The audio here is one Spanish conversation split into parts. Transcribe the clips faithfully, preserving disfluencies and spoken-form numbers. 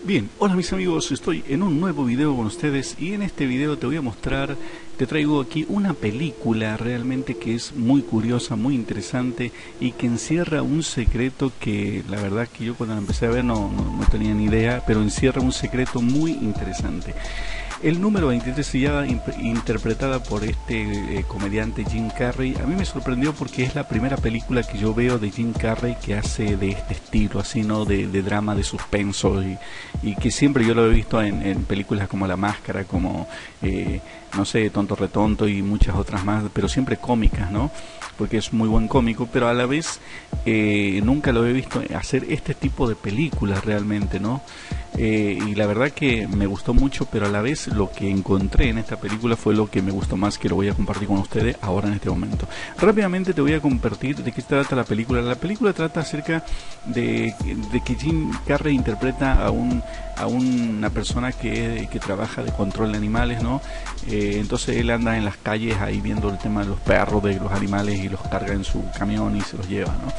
Bien, hola mis amigos, estoy en un nuevo video con ustedes y en este video te voy a mostrar, te traigo aquí una película realmente que es muy curiosa, muy interesante y que encierra un secreto que la verdad que yo cuando la empecé a ver no, no, no tenía ni idea, pero encierra un secreto muy interesante. El número veintitrés se llama interpretada por este eh, comediante Jim Carrey. A mí me sorprendió porque es la primera película que yo veo de Jim Carrey que hace de este estilo, así, ¿no? De, de drama, de suspenso y, y que siempre yo lo he visto en, en películas como La Máscara, como, eh, no sé, Tonto Retonto y muchas otras más, pero siempre cómicas, ¿no? Porque es muy buen cómico, pero a la vez eh, nunca lo he visto hacer este tipo de películas realmente, ¿no? Eh, y la verdad que me gustó mucho, pero a la vez lo que encontré en esta película fue lo que me gustó más, que lo voy a compartir con ustedes ahora en este momento. Rápidamente te voy a compartir de qué trata la película. La película trata acerca de, de que Jim Carrey interpreta a un a una persona que, que trabaja de control de animales, ¿no? Eh, entonces él anda en las calles ahí viendo el tema de los perros, de los animales, y los carga en su camión y se los lleva, ¿no?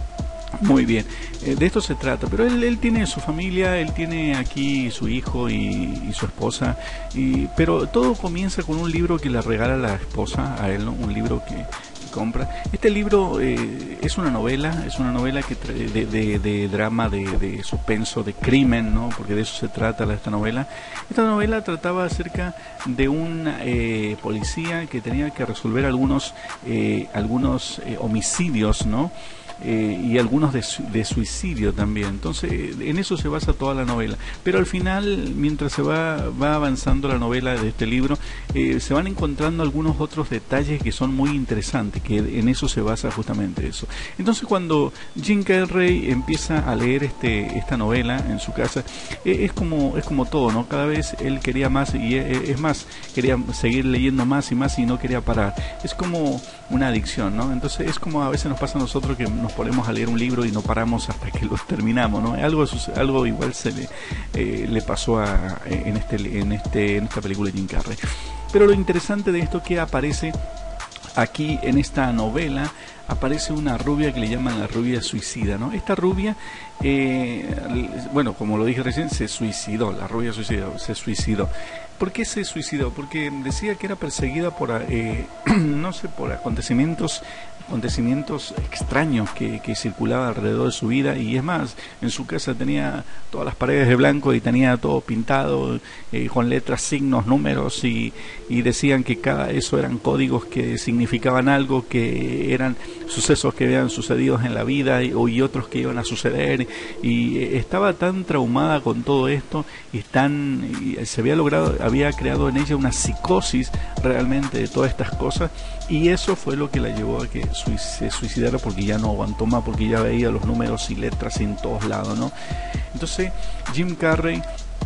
Muy bien, eh, de esto se trata, pero él, él tiene su familia, él tiene aquí su hijo y, y su esposa, y, pero todo comienza con un libro que le regala la esposa a él, ¿no? Un libro que, que compra. Este libro eh, es una novela, es una novela que de, de, de drama, de, de suspenso, de crimen, ¿no? Porque de eso se trata esta novela. Esta novela trataba acerca de un eh, policía que tenía que resolver algunos, eh, algunos eh, homicidios, ¿no? Eh, y algunos de, su, de suicidio también. Entonces en eso se basa toda la novela, pero al final, mientras se va, va avanzando la novela de este libro, eh, se van encontrando algunos otros detalles que son muy interesantes, que en eso se basa justamente eso. Entonces cuando Jim Carrey empieza a leer este, esta novela en su casa, eh, es como es como todo, ¿no? Cada vez él quería más y eh, es más, quería seguir leyendo más y más y no quería parar. Es como una adicción, ¿no? Entonces es como a veces nos pasa a nosotros, que nos ponemos a leer un libro y no paramos hasta que lo terminamos, ¿no? Algo algo igual se le, eh, le pasó a, en este en este en esta película de Jim Carrey. Pero lo interesante de esto es que aparece aquí en esta novela, aparece una rubia que le llaman la rubia suicida, ¿no? Esta rubia, eh, bueno, como lo dije recién, se suicidó, la rubia suicidó, se suicidó. ¿Por qué se suicidó? Porque decía que era perseguida por, eh, no sé, por acontecimientos acontecimientos extraños que, que circulaban alrededor de su vida, y es más, en su casa tenía todas las paredes de blanco y tenía todo pintado eh, con letras, signos, números, y, y decían que cada eso eran códigos que significaban algo, que eran sucesos que habían sucedido en la vida y, y otros que iban a suceder, y eh, estaba tan traumada con todo esto y tan y se había logrado, había creado en ella una psicosis realmente de todas estas cosas, y eso fue lo que la llevó a que se suicidara, porque ya no aguantó más, porque ya veía los números y letras en todos lados, ¿no? Entonces Jim Carrey,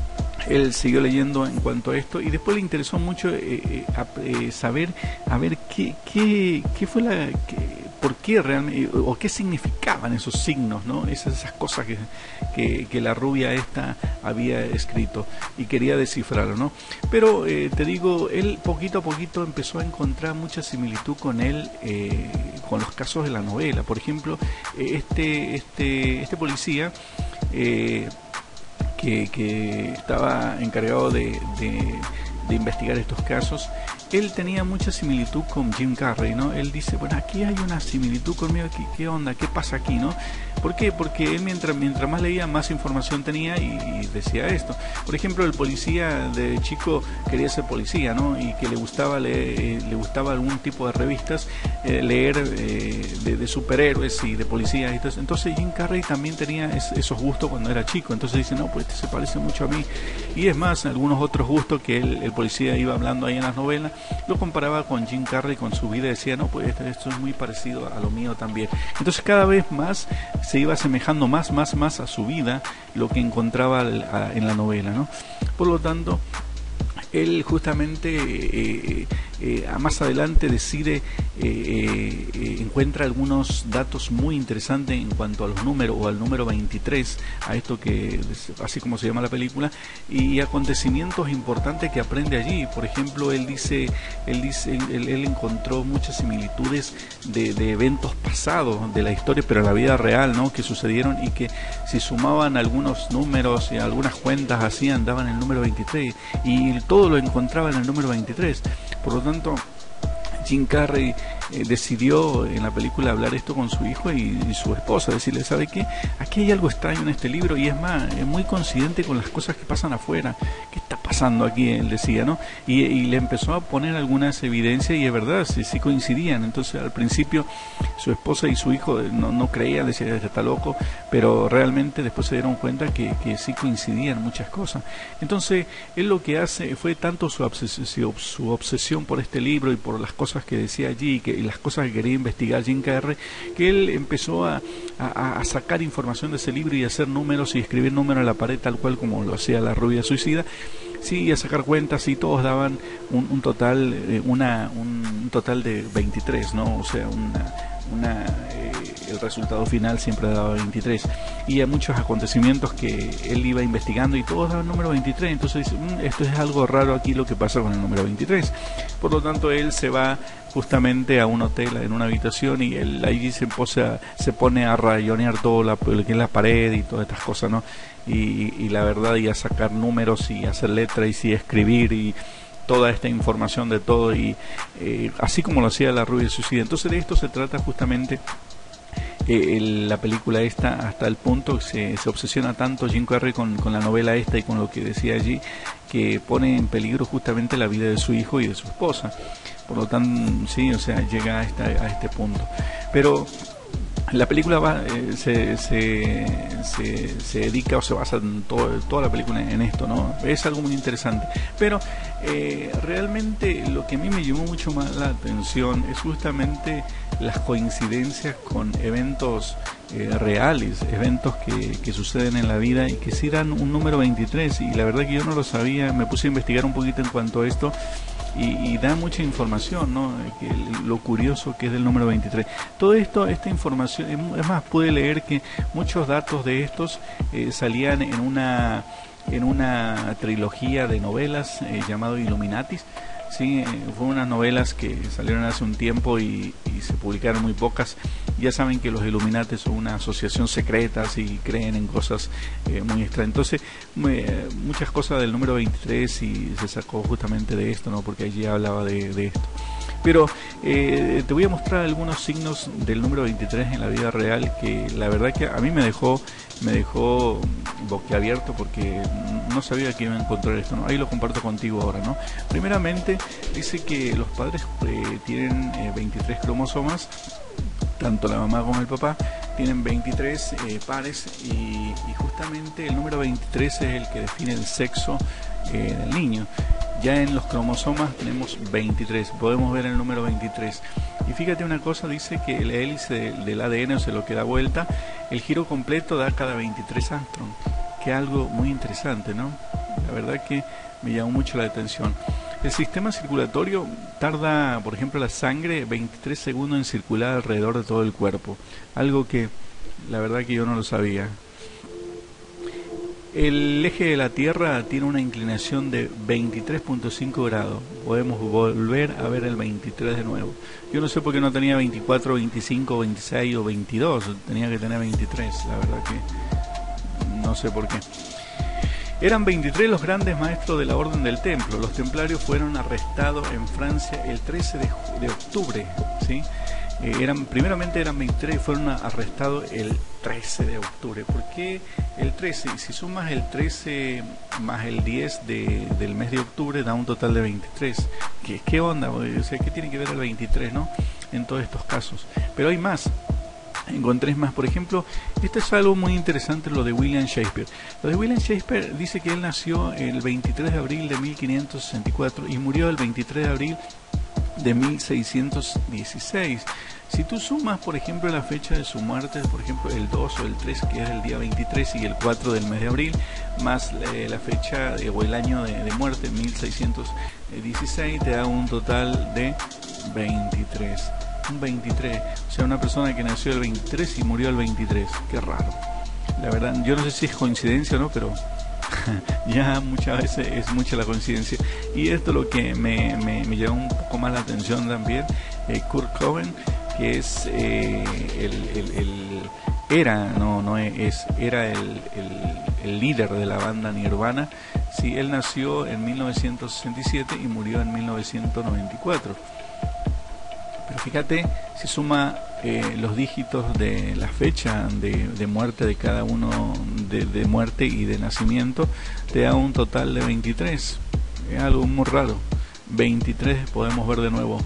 él siguió leyendo en cuanto a esto, y después le interesó mucho eh, eh, saber a ver qué, qué, qué fue la qué, por qué realmente, o qué significaban esos signos, ¿no? Esas, esas cosas que, que, que la rubia esta había escrito, y quería descifrarlo, ¿no? Pero eh, te digo, él poquito a poquito empezó a encontrar mucha similitud con él, eh, con los casos de la novela. Por ejemplo, este, este, este policía eh, Que, que estaba encargado de, de, de investigar estos casos, él tenía mucha similitud con Jim Carrey, ¿no? Él dice, bueno, aquí hay una similitud conmigo, ¿qué, qué onda? ¿Qué pasa aquí, no? ¿Por qué? Porque él mientras, mientras más leía, más información tenía, y, y decía esto. Por ejemplo, el policía de chico quería ser policía, ¿no? Y que le gustaba leer, eh, le gustaba algún tipo de revistas, eh, leer eh, de, de superhéroes y de policías y todo eso. Entonces Jim Carrey también tenía es, esos gustos cuando era chico. Entonces dice, no, pues este se parece mucho a mí. Y es más, algunos otros gustos que él, el policía iba hablando ahí en las novelas, lo comparaba con Jim Carrey, con su vida, y decía, no, pues esto, esto es muy parecido a lo mío también. Entonces cada vez más se iba asemejando más, más, más a su vida, lo que encontraba en la novela, ¿no? Por lo tanto, él justamente eh, eh, más adelante decide, eh, eh, encuentra algunos datos muy interesantes en cuanto a los números, o al número veintitrés, a esto que, así como se llama la película, y acontecimientos importantes que aprende allí. Por ejemplo, él dice, él dice, él, él encontró muchas similitudes de, de eventos pasados de la historia, pero en la vida real, ¿no?, que sucedieron, y que si sumaban algunos números y algunas cuentas así, andaban en el número veintitrés, y todo lo encontraba en el número veintitrés. Por lo tanto, Jim Carrey eh, decidió en la película hablar esto con su hijo y, y su esposa, decirle, ¿sabe qué? Aquí hay algo extraño en este libro, y es más, es muy coincidente con las cosas que pasan afuera. ¿Qué está pasando aquí?, él decía, ¿no? Y, y le empezó a poner algunas evidencias, y es verdad, sí, sí coincidían. Entonces, al principio, su esposa y su hijo no, no creían, decían, este está loco, pero realmente después se dieron cuenta que, que sí coincidían muchas cosas. Entonces, él lo que hace fue tanto su obsesión, su obsesión por este libro y por las cosas que decía allí, que, y las cosas que quería investigar Jim Carrey, que él empezó a, a, a sacar información de ese libro y a hacer números y escribir números en la pared, tal cual como lo hacía La Rubia Suicida. Sí, a sacar cuentas, y todos daban un, un total, eh, una, un, un total de veintitrés, ¿no? O sea, una, una eh, el resultado final siempre daba veintitrés, y hay muchos acontecimientos que él iba investigando y todos daban el número veintitrés. Entonces dice, mmm, esto es algo raro aquí lo que pasa con el número veintitrés. Por lo tanto, él se va justamente a un hotel, en una habitación, y él allí se, posa, se pone a rayonear todo la, lo que es la pared y todas estas cosas, ¿no? Y, y la verdad, y a sacar números y hacer letras y escribir y toda esta información de todo, y eh, así como lo hacía La Rubia Suicida. Entonces, de esto se trata justamente eh, el, la película esta, hasta el punto que se, se obsesiona tanto Jim Carrey con, con la novela esta y con lo que decía allí, que pone en peligro justamente la vida de su hijo y de su esposa. Por lo tanto, sí, o sea, llega a, esta, a este punto. Pero la película va, eh, se, se, se, se dedica o se basa en todo, toda la película en esto, ¿no? Es algo muy interesante. Pero eh, realmente lo que a mí me llamó mucho más la atención es justamente las coincidencias con eventos eh, reales, eventos que, que suceden en la vida y que sí dan un número veintitrés. Y la verdad que yo no lo sabía, me puse a investigar un poquito en cuanto a esto. Y, y da mucha información, ¿no? Que lo curioso que es del número veintitrés. Todo esto, esta información, es más, pude leer que muchos datos de estos eh, salían en una en una trilogía de novelas eh, llamado Illuminatis. Sí, eh, fue unas novelas que salieron hace un tiempo y, y se publicaron muy pocas. Ya saben que los Illuminati son una asociación secreta y creen en cosas eh, muy extrañas. Entonces, eh, muchas cosas del número veintitrés y se sacó justamente de esto, ¿no? Porque allí hablaba de, de esto. Pero eh, te voy a mostrar algunos signos del número veintitrés en la vida real que la verdad que a mí me dejó me dejó boquiabierto, porque no sabía que iba a encontrar esto, ¿no? Ahí lo comparto contigo ahora, ¿no? Primeramente dice que los padres eh, tienen eh, veintitrés cromosomas, tanto la mamá como el papá tienen veintitrés eh, pares, y, y justamente el número veintitrés es el que define el sexo eh, del niño. Ya en los cromosomas tenemos veintitrés, podemos ver el número veintitrés. Y fíjate una cosa, dice que la hélice del, del A D N, o sea, lo que da vuelta, el giro completo da cada veintitrés angstrom, que es algo muy interesante, ¿no? La verdad que me llamó mucho la atención. El sistema circulatorio tarda, por ejemplo, la sangre veintitrés segundos en circular alrededor de todo el cuerpo, algo que la verdad que yo no lo sabía. El eje de la Tierra tiene una inclinación de veintitrés punto cinco grados. Podemos volver a ver el veintitrés de nuevo. Yo no sé por qué no tenía veinticuatro, veinticinco, veintiséis o veintidós. Tenía que tener veintitrés, la verdad que no sé por qué. Eran veintitrés los grandes maestros de la Orden del Templo. Los templarios fueron arrestados en Francia el trece de octubre, ¿sí? Eh, eran, primeramente eran veintitrés y fueron arrestados el trece de octubre. ¿Por qué el trece? Si sumas el trece más el diez de, del mes de octubre, da un total de veintitrés. ¿Qué, qué onda? O sea, ¿qué tiene que ver el veintitrés, no? En todos estos casos. Pero hay más. Encontré más, por ejemplo, esto es algo muy interesante, lo de William Shakespeare. Lo de William Shakespeare dice que él nació el veintitrés de abril de mil quinientos sesenta y cuatro y murió el veintitrés de abril de mil seiscientos dieciséis. Si tú sumas, por ejemplo, la fecha de su muerte, por ejemplo, el dos o el tres, que es el día veintitrés, y el cuatro del mes de abril, más eh, la fecha de, o el año de, de muerte, mil seiscientos dieciséis, te da un total de veintitrés. Un veintitrés, o sea, una persona que nació el veintitrés y murió el veintitrés. Qué raro. La verdad, yo no sé si es coincidencia o no, pero ya muchas veces es mucha la coincidencia. Y esto es lo que me, me, me llama un poco más la atención también. eh, Kurt Cobain, que es eh, el, el, el era no no es era el, el, el líder de la banda Nirvana. Sí, él nació en mil novecientos sesenta y siete y murió en mil novecientos noventa y cuatro. Pero fíjate, si suma eh, los dígitos de la fecha de, de muerte de cada uno, de, de muerte y de nacimiento, te da un total de veintitrés. Es algo muy raro. veintitrés podemos ver de nuevo.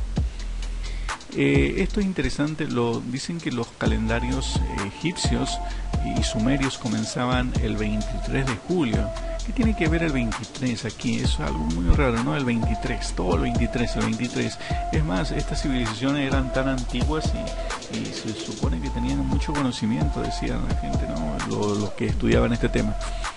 Eh, esto es interesante. Lo dicen que los calendarios eh, egipcios y sumerios comenzaban el veintitrés de julio. ¿Qué tiene que ver el veintitrés aquí? Eso es algo muy raro, ¿no? El veintitrés, todo el veintitrés, el veintitrés. Es más, estas civilizaciones eran tan antiguas y, y se supone que tenían mucho conocimiento, decían la gente, ¿no? Los lo que estudiaban este tema.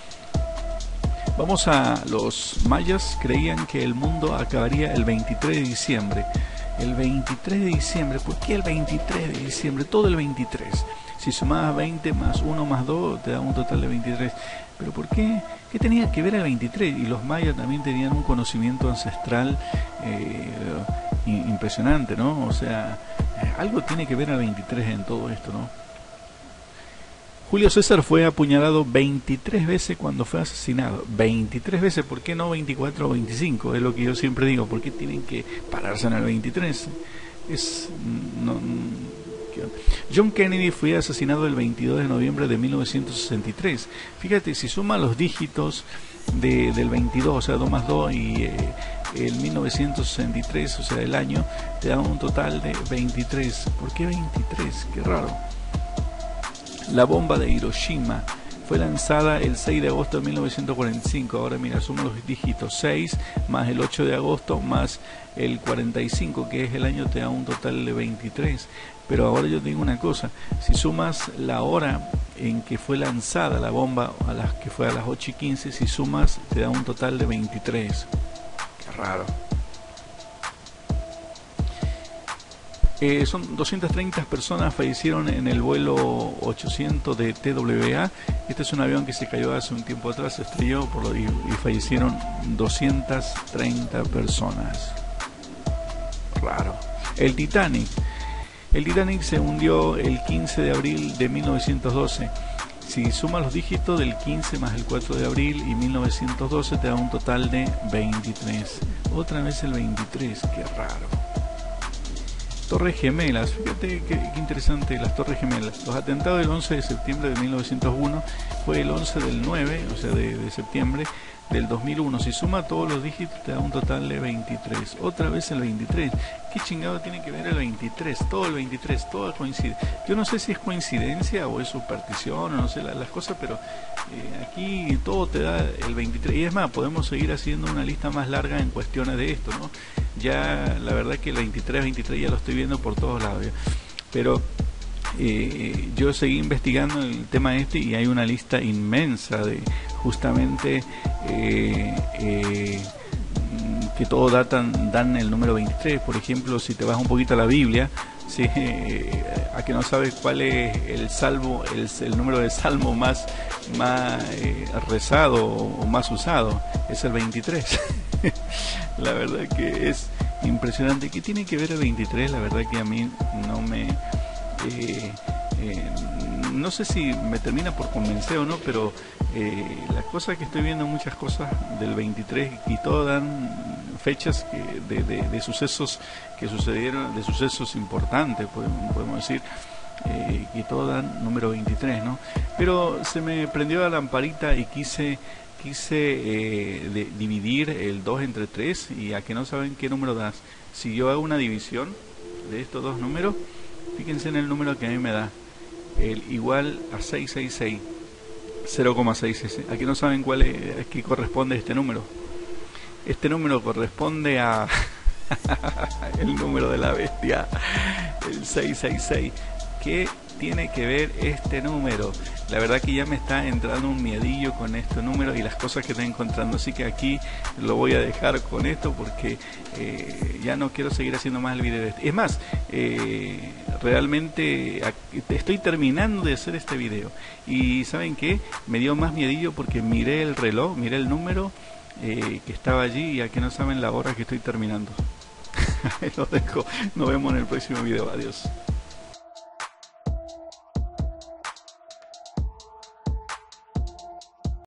Vamos a los mayas. Creían que el mundo acabaría el veintitrés de diciembre. El veintitrés de diciembre, ¿por qué el veintitrés de diciembre? Todo el veintitrés. Si sumabas veinte más uno más dos, te da un total de veintitrés. ¿Pero por qué? ¿Qué tenía que ver el veintitrés? Y los mayas también tenían un conocimiento ancestral eh, impresionante, ¿no? O sea, algo tiene que ver el veintitrés en todo esto, ¿no? Julio César fue apuñalado veintitrés veces cuando fue asesinado. veintitrés veces, ¿por qué no veinticuatro o veinticinco? Es lo que yo siempre digo, ¿por qué tienen que pararse en el veintitrés? Es... No, John Kennedy fue asesinado el veintidós de noviembre de mil novecientos sesenta y tres. Fíjate, si suma los dígitos de, del veintidós, o sea, dos más dos, y eh, el mil novecientos sesenta y tres, o sea, el año, te da un total de veintitrés. ¿Por qué veintitrés? Qué raro. La bomba de Hiroshima fue lanzada el seis de agosto de mil novecientos cuarenta y cinco. Ahora mira, suma los dígitos: seis más el ocho de agosto más el cuarenta y cinco, que es el año, te da un total de veintitrés. Pero ahora yo te digo una cosa: si sumas la hora en que fue lanzada la bomba, a las que fue a las ocho y quince, si sumas, te da un total de veintitrés. Qué raro. Eh, son doscientas treinta personas fallecieron en el vuelo ochocientos de T W A. Este es un avión que se cayó hace un tiempo atrás, se estrelló por lo, y, y fallecieron doscientas treinta personas. Raro. El Titanic. El Titanic se hundió el quince de abril de mil novecientos doce. Si sumas los dígitos del quince más el cuatro de abril y mil novecientos doce, te da un total de veintitrés. Otra vez el veintitrés, qué raro. Torres Gemelas, fíjate qué, qué interesante, las Torres Gemelas. Los atentados del once de septiembre de mil novecientos uno fue el once del nueve, o sea, de, de septiembre del dos mil uno. Si suma todos los dígitos, te da un total de veintitrés. Otra vez el veintitrés. ¿Qué chingado tiene que ver el veintitrés? Todo el veintitrés, todo coincide. Yo no sé si es coincidencia o es superstición, o no sé la, las cosas, pero eh, aquí todo te da el veintitrés. Y es más, podemos seguir haciendo una lista más larga en cuestiones de esto, ¿no? Ya, la verdad que el veintitrés, veintitrés ya lo estoy viendo por todos lados. Pero eh, yo seguí investigando el tema este y hay una lista inmensa de justamente eh, eh, que todos datan, dan el número veintitrés. Por ejemplo, si te vas un poquito a la Biblia, ¿sí? eh, a que no sabes cuál es el salmo, el, el número de salmo más, más eh, rezado o más usado, es el veintitrés. La verdad que es impresionante. ¿Qué tiene que ver el veintitrés? La verdad que a mí no me... Eh, eh, no sé si me termina por convencer o no, pero eh, las cosas que estoy viendo, muchas cosas del veintitrés, y todas dan fechas que, de, de, de sucesos que sucedieron, de sucesos importantes, podemos, podemos decir, eh, y todas dan número veintitrés, ¿no? Pero se me prendió la lamparita y quise... quise eh, de, dividir el dos entre tres, y a que no saben qué número das. Si yo hago una división de estos dos números, fíjense en el número que a mí me da, el igual a seiscientos sesenta y seis, cero coma seiscientos sesenta y seis. ¿A que no saben cuál es, a qué corresponde este número? Este número corresponde a El número de la bestia, el seis seis seis. ¿Qué tiene que ver este número? La verdad que ya me está entrando un miedillo con este número y las cosas que estoy encontrando, así que aquí lo voy a dejar con esto porque eh, ya no quiero seguir haciendo más el video. Es más, eh, realmente estoy terminando de hacer este video y ¿saben qué? Me dio más miedillo porque miré el reloj, miré el número eh, que estaba allí y a que no saben la hora que estoy terminando. Lo dejo, nos vemos en el próximo video, adiós.